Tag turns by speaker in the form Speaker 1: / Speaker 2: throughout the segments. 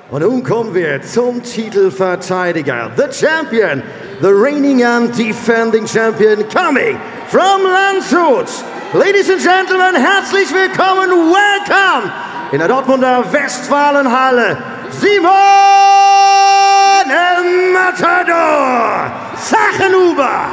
Speaker 1: Und nun kommen wir zum Titelverteidiger, the champion, the reigning and defending champion, coming from Landshut. Ladies and Gentlemen, herzlich willkommen, welcome in der Dortmunder Westfalenhalle, Simon Matador Sachenhuber.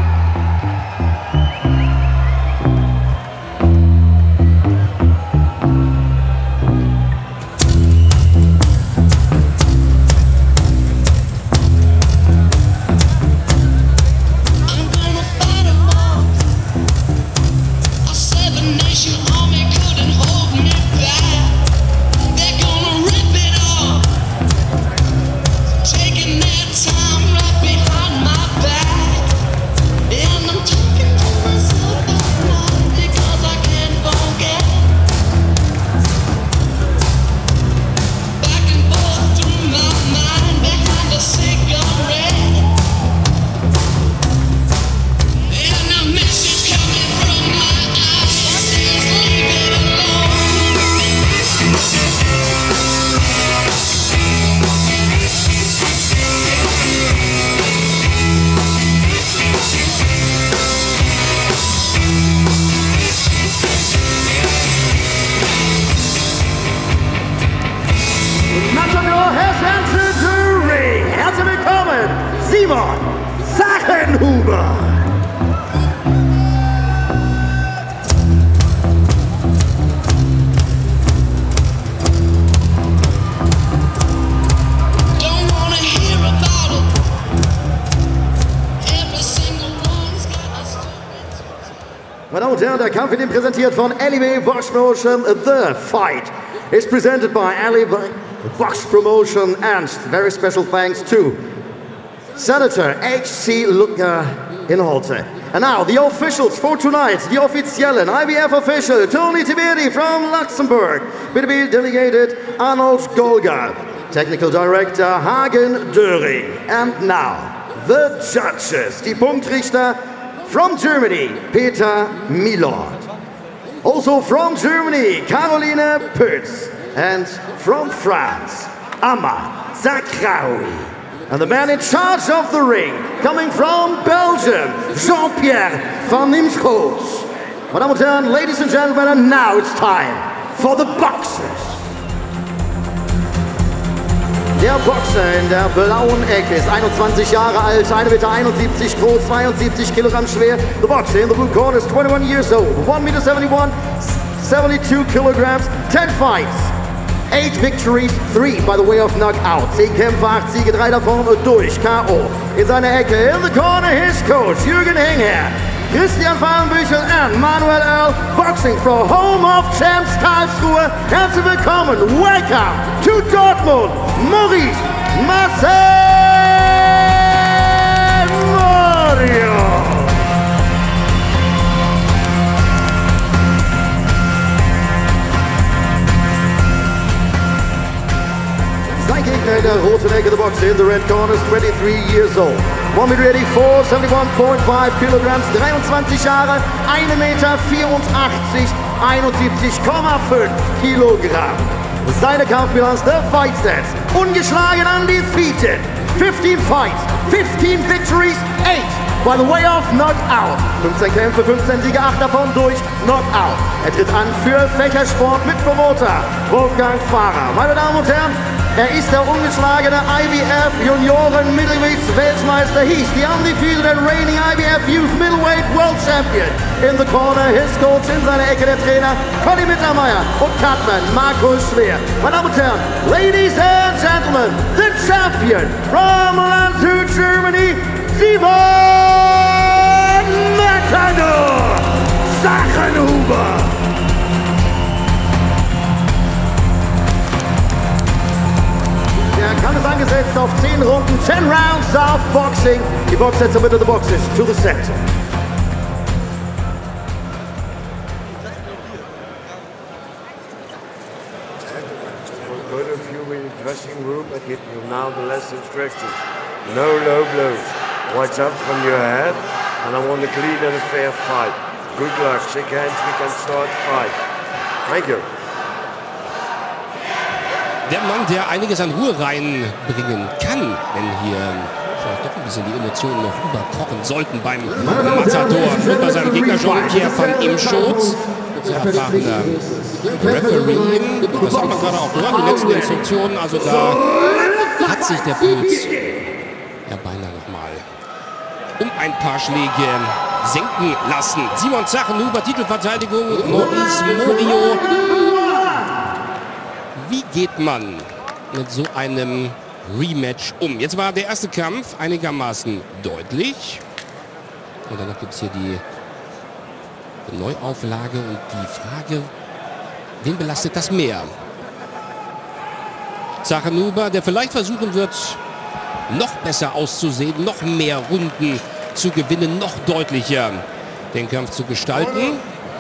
Speaker 1: Matador has entered the ring. Herzlich willkommen, Simon Sachenhuber. Meine Damen und Herren, der Kampf wird Ihnen präsentiert von LEB Box Promotion. The Fight is presented by LEB Box Promotion, and very special thanks to Senator H.C. Luca Inholte. And now the officials for tonight, the offiziellen IBF official Tony Tiberi from Luxembourg, BDB delegated Arnold Golga, technical director Hagen Döring, and now the judges, die Punktrichter from Germany, Peter Milord. Also from Germany, Caroline Pütz. And from France, Amma Zakraoui. And the man in charge of the ring, coming from Belgium, Jean-Pierre van Nimschroos. Meine Damen und Herren, ladies and gentlemen, and now it's time for the boxers. Der Boxer in der blauen Ecke ist 21 Jahre alt, 1,71 Meter groß, 72 Kilogramm schwer. The boxer in the blue corner is 21 years old, 1,71 Meter, 72 kilograms, 10 fights. 8 victories, 3 by the way of knockout. 10 Kämpfe, 8 Siege, 3 davon durch K.O. In seiner Ecke, in the corner, his coach, Jürgen Hengher, Christian Fallenbüchel and Manuel Earl, boxing from home of champs Karlsruhe. Herzlich willkommen, welcome to Dortmund, Maurice Marcel Morio. Sein Gegner in der roten Ecke, the boxer in the red corner is 23 years old. 1,84 Meter, 71.5 kilograms, 23 Jahre, 1,84 Meter, 71,5 Kilogramm. Seine Kampfbilanz, the fight stats, ungeschlagen, undefeated, 15 fights, 15 victories, 8 by the way of knockout. 15 Kämpfe, 15 Siege, 8 davon durch Knockout. Er tritt an für Fächersport mit Promoter Wolfgang Fahrer. Meine Damen und Herren, er ist der ungeschlagene IBF Junioren Middleweights Weltmeister. He's the undefeated and reigning IBF Youth Middleweight World Champion. In the corner, his coach, in seiner Ecke der Trainer Conny Mittermeier und Cutman Markus Schwer. Meine Damen und Herren, ladies and gentlemen, the champion from Landshut, Germany, Simon Matador Sachenhuber. Der Kampf ist angesetzt auf 10 Runden, 10 rounds of boxing. Die Boxer zur Mitte, the boxers to the center.
Speaker 2: We'll go to a few in the dressing room and give you now the last instructions. No low blows. Watch up from your head, and I want a clean and a fair fight. Good luck. Shake hands. We can start the fight. Thank you.
Speaker 3: Der Mann, der einiges an Ruhe reinbringen kann, wenn hier vielleicht doch ein bisschen die Emotionen noch überkochen sollten beim Matador. Und bei seinem Gegner Jean-Pierre van Imschot. Sehr erfahrener Referee. Das hat man gerade auch gehört, die letzten Instruktionen. Also da hat sich der Puls ja beinahe nochmal um ein paar Schläge senken lassen. Simon Zachenhuber, Titelverteidigung, Maurice Morio. Wie geht man mit so einem Rematch um? Jetzt war der erste Kampf einigermaßen deutlich. Und danach gibt es hier die Neuauflage und die Frage, wen belastet das mehr? Zachenhuber, der vielleicht versuchen wird, noch besser auszusehen, noch mehr Runden zu gewinnen, noch deutlicher den Kampf zu gestalten.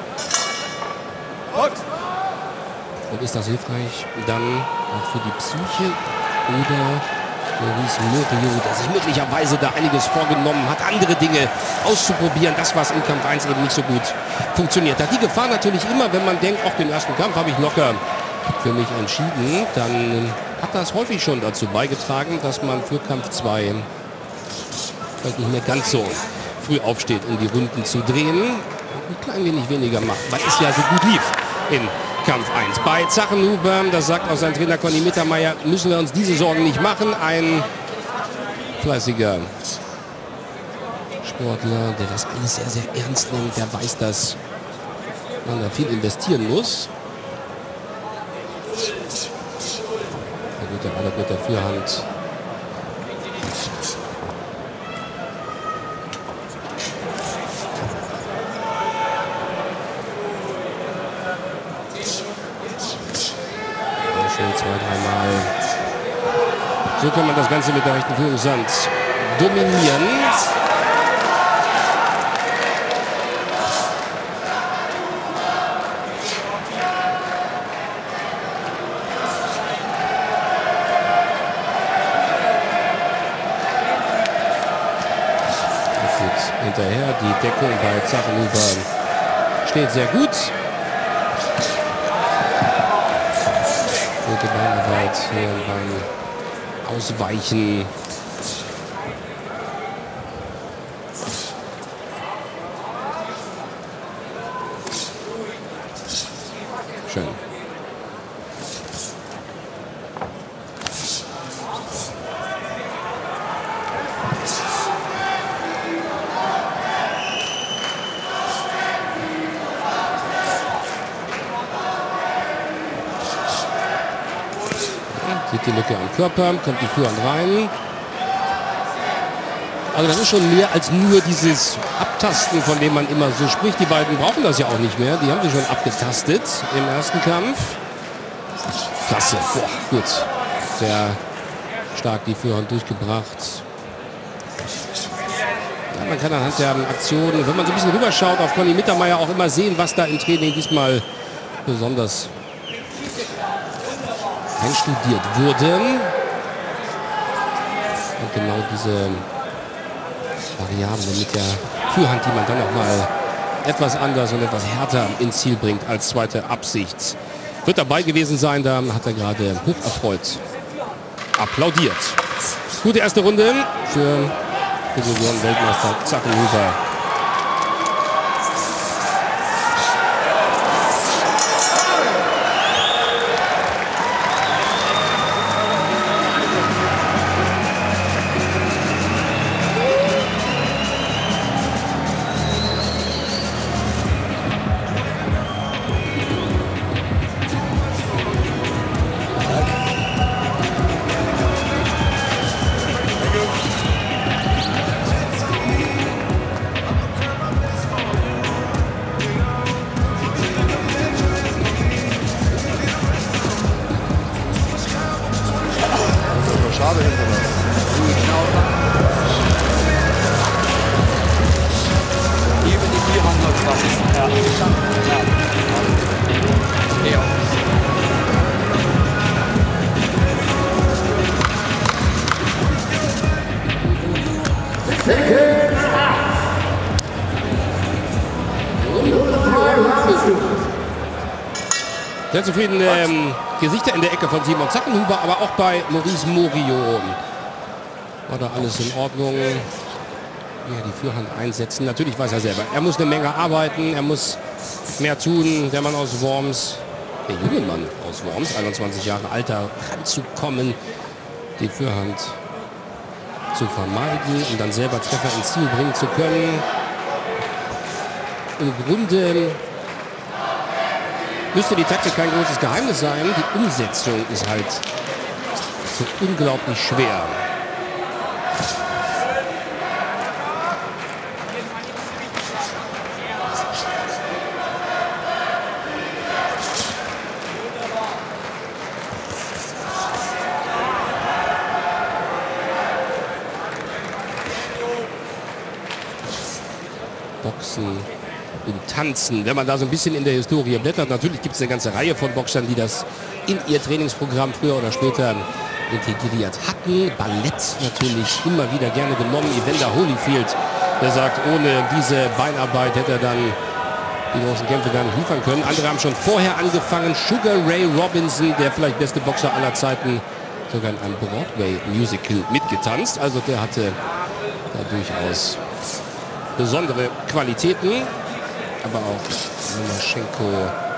Speaker 3: Und ist das hilfreich dann auch für die Psyche? Oder Maurice Morio, der sich möglicherweise da einiges vorgenommen hat, andere Dinge auszuprobieren, das, was in Kampf 1 eben nicht so gut funktioniert hat. Die Gefahr natürlich immer, wenn man denkt, auch den ersten Kampf habe ich locker für mich entschieden, dann hat das häufig schon dazu beigetragen, dass man für Kampf 2 vielleicht nicht mehr ganz so früh aufsteht, um die Runden zu drehen und ein klein wenig weniger macht, weil es ja so gut lief in Kampf 1. Bei Zachenhuber, das sagt auch sein Trainer Conny Mittermeier, müssen wir uns diese Sorgen nicht machen. Ein fleißiger Sportler, der das alles sehr, sehr ernst nimmt, der weiß, dass man da viel investieren muss. Da geht er alle mit der Fürhand. Zwei, dreimal. So kann man das Ganze mit der rechten Führungshand dominieren. Hinterher die Deckung bei Zachenhuber steht sehr gut. Gute Beinarbeit hier beim Ausweichen. Schön. Sieht die Lücke am Körper, kommt die Führhand rein. Also das ist schon mehr als nur dieses Abtasten, von dem man immer so spricht. Die beiden brauchen das ja auch nicht mehr. Die haben sich schon abgetastet im ersten Kampf. Klasse. Boah, gut. Sehr stark die Führhand durchgebracht. Ja, man kann anhand der Aktionen, wenn man so ein bisschen rüberschaut, auf Conny Mittermeier auch immer sehen, was da im Training diesmal besonders einstudiert wurde. Und genau diese Variable mit der Führhand, die man dann noch mal etwas anders und etwas härter ins Ziel bringt als zweite Absicht. Wird dabei gewesen sein, da hat er gerade hoch erfreut applaudiert. Gute erste Runde für Division-Weltmeister Zachenhuber.
Speaker 4: Schade hinterlassen. Eben die Vierhand noch was. Ja. Ja.
Speaker 3: Sehr zufrieden Gesichter in der Ecke von Simon Zackenhuber, aber auch bei Maurice Morio war da alles in Ordnung. Ja, die Führhand einsetzen. Natürlich weiß er selber, er muss eine Menge arbeiten, er muss mehr tun. Der Mann aus Worms, der junge Mann aus Worms, 21 Jahre alter, ranzukommen, die Führhand zu vermeiden und dann selber Treffer ins Ziel bringen zu können. Im Grunde müsste die Taktik kein großes Geheimnis sein. Die Umsetzung ist halt so unglaublich schwer. Boxen und Tanzen. Wenn man da so ein bisschen in der Historie blättert, natürlich gibt es eine ganze Reihe von Boxern, die das in ihr Trainingsprogramm früher oder später integriert hatten. Ballett natürlich immer wieder gerne genommen. Evander Holyfield, der sagt, ohne diese Beinarbeit hätte er dann die großen Kämpfe gar nicht liefern können. Andere haben schon vorher angefangen. Sugar Ray Robinson, der vielleicht beste Boxer aller Zeiten, sogar in einem Broadway-Musical mitgetanzt. Also der hatte da durchaus besondere Qualitäten, aber auch Lomachenko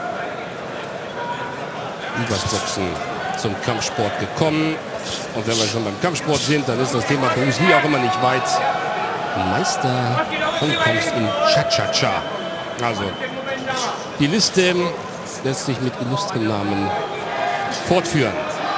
Speaker 3: übers Boxen zum Kampfsport gekommen. Und wenn wir schon beim Kampfsport sind, dann ist das Thema Bruce Lee auch immer nicht weit. Meister Hongkongs in Cha-Cha-Cha. Also die Liste lässt sich mit illustren Namen fortführen.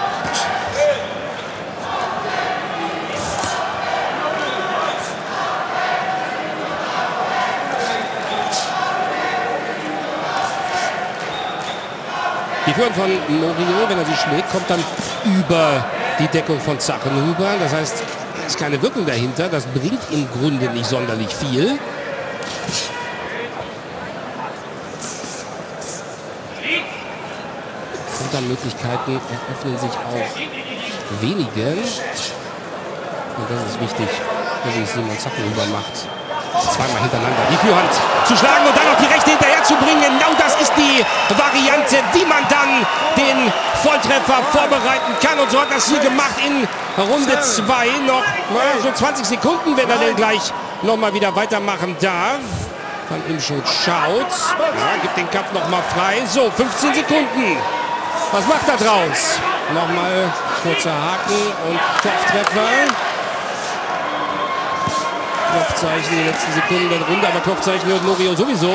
Speaker 3: Die Führung von Morio, wenn er sie schlägt, kommt dann über die Deckung von Zackenhuber. Das heißt, es ist keine Wirkung dahinter. Das bringt im Grunde nicht sonderlich viel. Und dann Möglichkeiten eröffnen sich auch wenige. Und das ist wichtig, wenn sich Simon Zackenhuber macht. Zweimal hintereinander die Führhand zu schlagen und dann noch die rechte hinterher zu bringen. Genau das ist die Variante, wie man dann den Volltreffer vorbereiten kann. Und so hat das hier gemacht in Runde 2. Noch so 20 Sekunden, wenn er denn gleich nochmal wieder weitermachen darf. Van Imschot schaut. Ja, gibt den Kampf nochmal frei. So, 15 Sekunden. Was macht er draus? Nochmal kurzer Haken und Kopftreffer. Kopfzeichen in den letzten Sekunden der Runde, aber Kopfzeichen hört Morio sowieso.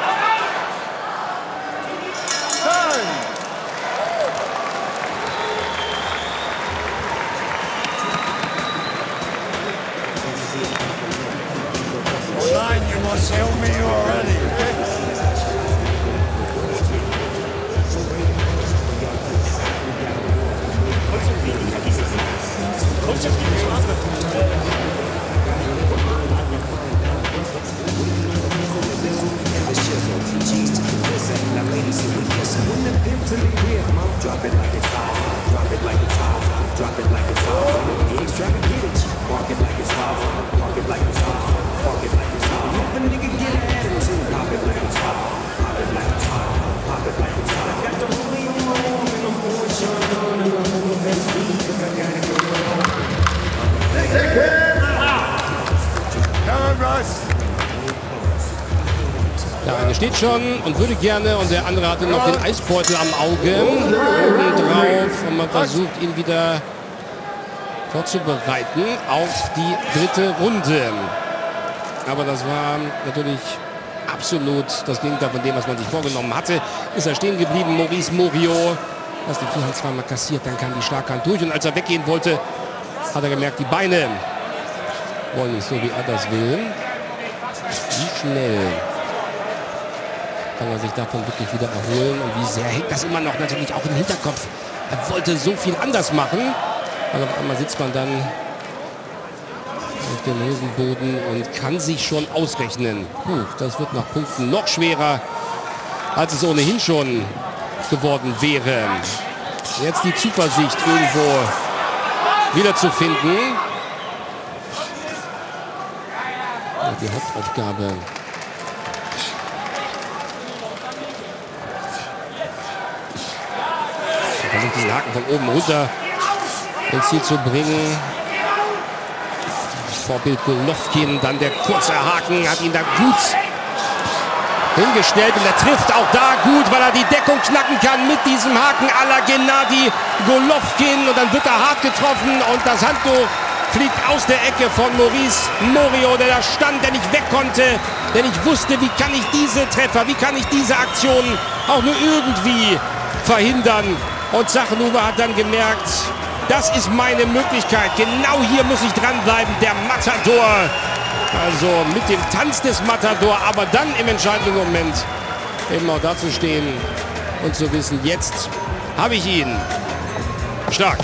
Speaker 3: Der eine steht schon und würde gerne, und der andere hatte noch den Eisbeutel am Auge oben drauf, und man versucht ihn wieder vorzubereiten auf die dritte Runde. Aber das war natürlich absolut das Gegenteil von dem, was man sich vorgenommen hatte. Ist er stehen geblieben, Maurice Morio. Erst die Führhand zweimal kassiert, dann kam die Schlaghand durch, und als er weggehen wollte, hat er gemerkt, die Beine wollen nicht so, wie er das will. Wie schnell kann er sich davon wirklich wieder erholen, und wie sehr hängt das immer noch natürlich auch im Hinterkopf. Er wollte so viel anders machen, aber auf einmal sitzt man dann auf dem Hosenboden und kann sich schon ausrechnen. Das wird nach Punkten noch schwerer, als es ohnehin schon geworden wäre. Jetzt die Zuversicht irgendwo wiederzufinden. Die Hauptaufgabe. versucht diesen Haken von oben runter ins Ziel zu bringen. Vorbild Golovkin, dann der kurze Haken, hat ihn da gut hingestellt und er trifft auch da gut, weil er die Deckung knacken kann mit diesem Haken à la Gennady Golovkin und dann wird er hart getroffen und das Handtuch fliegt aus der Ecke von Maurice Morio, der da stand, der nicht weg konnte, der nicht wusste, wie kann ich diese Treffer, wie kann ich diese Aktion auch nur irgendwie verhindern. Und Sachanuva hat dann gemerkt, das ist meine Möglichkeit, genau hier muss ich dranbleiben, der Matador. Also mit dem Tanz des Matador, aber dann im entscheidenden Moment eben auch da zu stehen und zu wissen, jetzt habe ich ihn. Stark.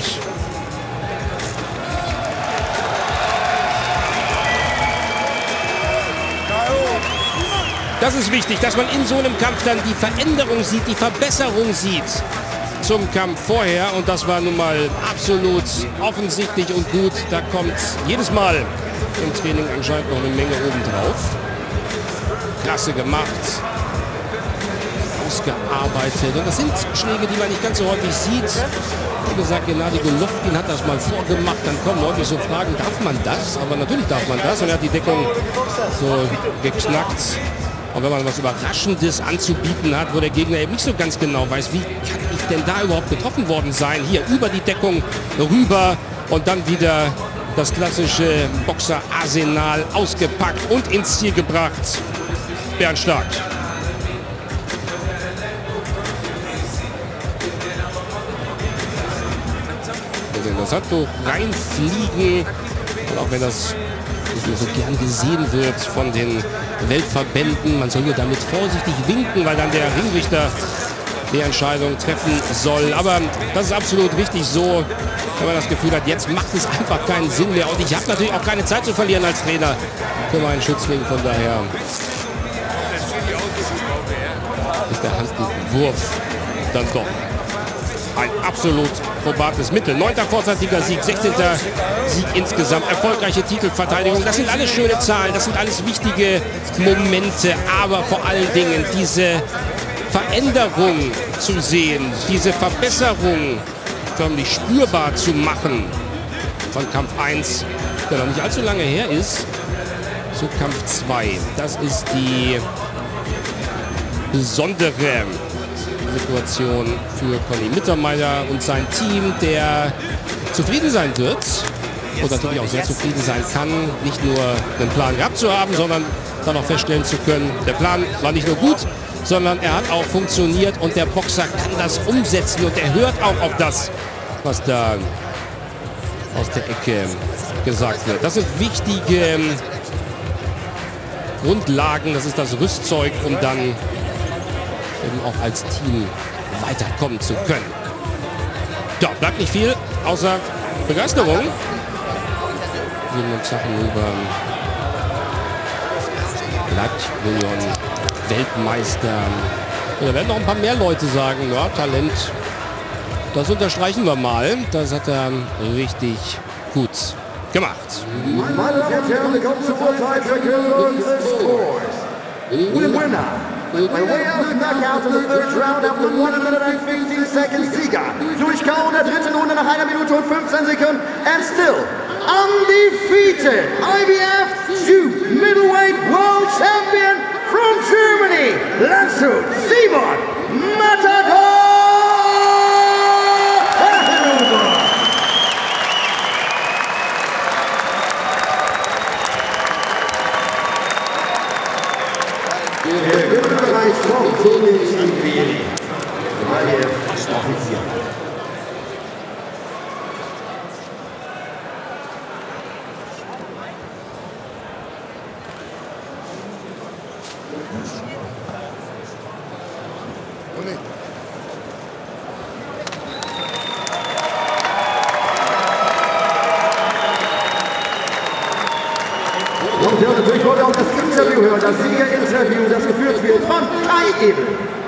Speaker 3: Das ist wichtig, dass man in so einem Kampf dann die Veränderung sieht, die Verbesserung sieht zum Kampf vorher. Und das war nun mal absolut offensichtlich und gut. Da kommt jedes Mal im Training anscheinend noch eine Menge obendrauf. Klasse gemacht. Ausgearbeitet. Und das sind Schläge, die man nicht ganz so häufig sieht. Wie gesagt, Gennady Golovkin hat das mal vorgemacht. Dann kommen häufig so Fragen, darf man das? Aber natürlich darf man das. Und er hat die Deckung so geknackt. Und wenn man was Überraschendes anzubieten hat, wo der Gegner eben nicht so ganz genau weiß, wie kann ich denn da überhaupt getroffen worden sein? Hier über die Deckung rüber und dann wieder das klassische Boxer-Arsenal ausgepackt und ins Ziel gebracht. Bernd Stark. Das Handtuch reinfliegen. Und auch wenn das so gern gesehen wird von den Weltverbänden, man soll hier damit vorsichtig winken, weil dann der Ringrichter die Entscheidung treffen soll. Aber das ist absolut richtig so, wenn man das Gefühl hat, jetzt macht es einfach keinen Sinn mehr. Und ich habe natürlich auch keine Zeit zu verlieren als Trainer für meinen Schützling. Von daher ist der Handtuchwurf dann doch ein absolut probates Mittel. 9. vorzeitiger Sieg, 16. Sieg insgesamt, erfolgreiche Titelverteidigung. Das sind alles schöne Zahlen, das sind alles wichtige Momente, aber vor allen Dingen diese Veränderung zu sehen, diese Verbesserung förmlich spürbar zu machen von Kampf 1, der noch nicht allzu lange her ist, zu Kampf 2. Das ist die besondere Situation für Conny Mittermeier und sein Team, der zufrieden sein wird und natürlich auch sehr zufrieden sein kann, nicht nur einen Plan gehabt zu haben, sondern dann auch feststellen zu können, der Plan war nicht nur gut, sondern er hat auch funktioniert und der Boxer kann das umsetzen und er hört auch auf das, was da aus der Ecke gesagt wird. Das sind wichtige Grundlagen, das ist das Rüstzeug, um dann eben auch als Team weiterkommen zu können. Ja, bleibt nicht viel außer Begeisterung. Sachanuva bleibt Million Weltmeister. Und da werden noch ein paar mehr Leute sagen, ja, Talent, das unterstreichen wir mal. Das hat er richtig gut gemacht.
Speaker 1: Meine Damen und Herren, willkommen zur Urteilsverkündung des Sports. Winner. By way of knockout in the third round after 1 minute and 15 seconds, Sieger durch K.O. in der dritten Runde nach 1 Minute und 15 Sekunden and still undefeated IBF Super Middleweight World Champion from Germany, Landshut Simon Matador. Der Gürtelbereich vom Team Vili. Offiziell. Und ja, natürlich wollte auch das Interview hören, das Siegerinterview, das geführt wird von Kai Ebel.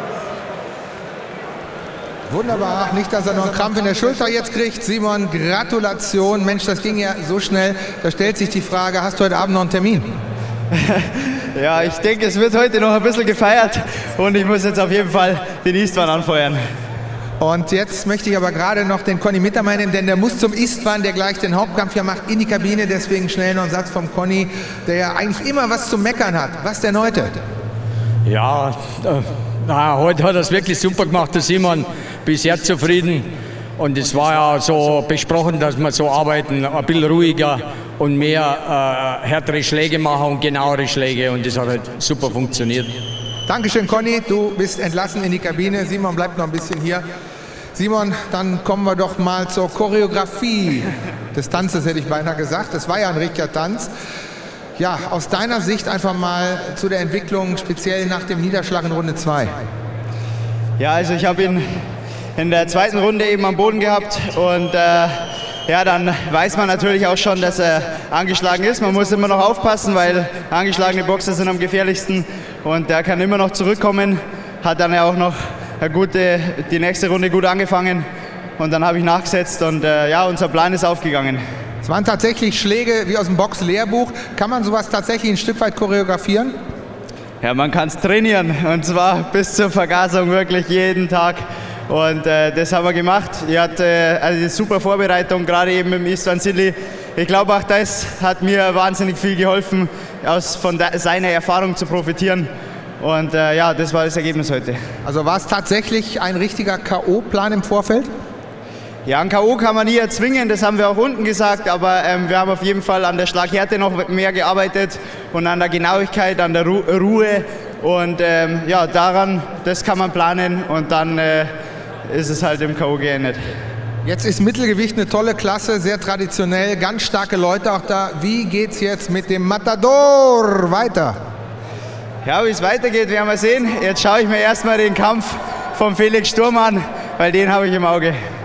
Speaker 5: Wunderbar, nicht, dass er noch einen Krampf in der Schulter jetzt kriegt. Simon, Gratulation. Mensch, das ging ja so schnell. Da stellt sich die Frage, hast du heute Abend noch einen Termin?
Speaker 6: Ja, ich denke, es wird heute noch ein bisschen gefeiert und ich muss jetzt auf jeden Fall den Eastman anfeuern.
Speaker 5: Und jetzt möchte ich aber gerade noch den Conny Mittermeier nehmen, denn der muss zum Istvan, der gleich den Hauptkampf hier macht, in die Kabine. Deswegen schnell noch ein Satz vom Conny, der ja eigentlich immer was zu meckern hat. Was denn heute?
Speaker 7: Ja, heute hat er es wirklich super gemacht, der Simon. Bin sehr zufrieden. Und es war ja so besprochen, dass wir so arbeiten, ein bisschen ruhiger und mehr härtere Schläge machen und genauere Schläge. Und das hat halt super funktioniert.
Speaker 5: Dankeschön, Conny. Du bist entlassen in die Kabine. Simon bleibt noch ein bisschen hier. Simon, dann kommen wir doch mal zur Choreografie des Tanzes, hätte ich beinahe gesagt. Das war ja ein richtiger Tanz. Ja, aus deiner Sicht einfach mal zu der Entwicklung, speziell nach dem Niederschlag in Runde 2.
Speaker 6: Ja, also ich habe ihn in der zweiten Runde eben am Boden gehabt und ja, dann weiß man natürlich auch schon, dass er angeschlagen ist. Man muss immer noch aufpassen, weil angeschlagene Boxer sind am gefährlichsten und der kann immer noch zurückkommen. Hat dann ja auch noch die nächste Runde gut angefangen und dann habe ich nachgesetzt und ja, unser Plan ist aufgegangen.
Speaker 5: Es waren tatsächlich Schläge wie aus dem Box-Lehrbuch. Kann man sowas tatsächlich ein Stück weit choreografieren?
Speaker 6: Ja, man kann es trainieren und zwar bis zur Vergasung wirklich jeden Tag. Und das haben wir gemacht. Er hat eine super Vorbereitung, gerade eben im Istvan Sidley. Ich glaube auch das hat mir wahnsinnig viel geholfen, von seiner Erfahrung zu profitieren. Und ja, das war das Ergebnis heute.
Speaker 5: Also war es tatsächlich ein richtiger K.O.-Plan im Vorfeld?
Speaker 6: Ja, ein K.O. kann man nie erzwingen, das haben wir auch unten gesagt, aber wir haben auf jeden Fall an der Schlaghärte noch mehr gearbeitet und an der Genauigkeit, an der Ruhe und ja, daran, das kann man planen und dann ist es halt im K.O. geendet.
Speaker 5: Jetzt ist Mittelgewicht eine tolle Klasse, sehr traditionell, ganz starke Leute auch da. Wie geht's jetzt mit dem Matador weiter?
Speaker 6: Ja, wie es weitergeht, werden wir sehen. Jetzt schaue ich mir erstmal den Kampf von Felix Sturm an, weil den habe ich im Auge.